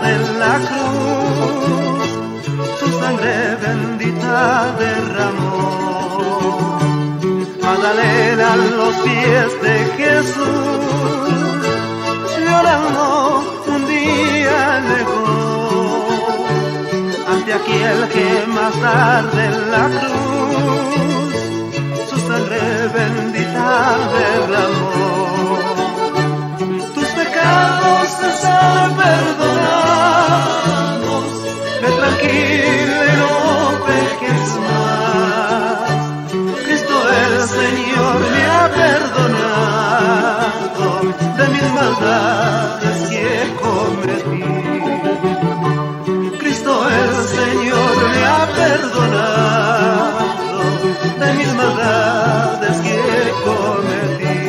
maldad en la cruz, su sangre bendita derramó. Magdalena a los pies de Jesús, llorando un día negó ante aquel que más tarde en la cruz su sangre bendita derramó. Tus pecados están perdonados, ve tranquilo y no peques más. Cristo el Señor me ha perdonado de mis maldades que cometí. Cristo el Señor me ha perdonado de mis maldades que cometí.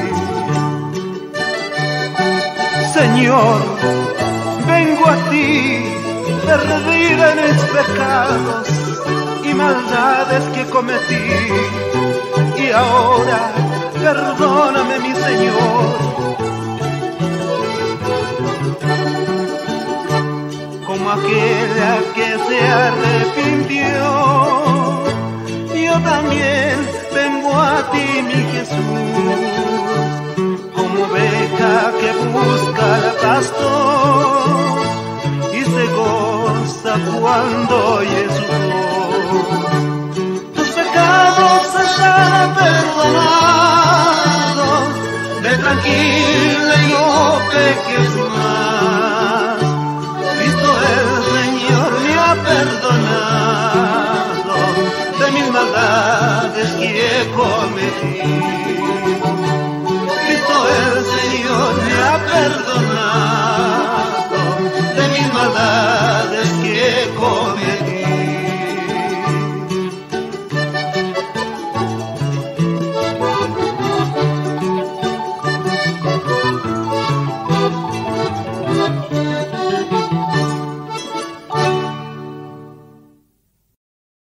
Señor, vengo a ti, perdida en mis pecados y maldades que cometí, y ahora perdóname, mi Señor. Como aquella que se arrepintió, yo también vengo a ti, mi Jesús, como oveja que busca al pastor y se goza cuando oye su voz. Tus pecados están perdonados, ve tranquila y no peques más. Cristo el Señor me ha perdonado de mis maldades que cometí. Cristo el Señor me ha perdonado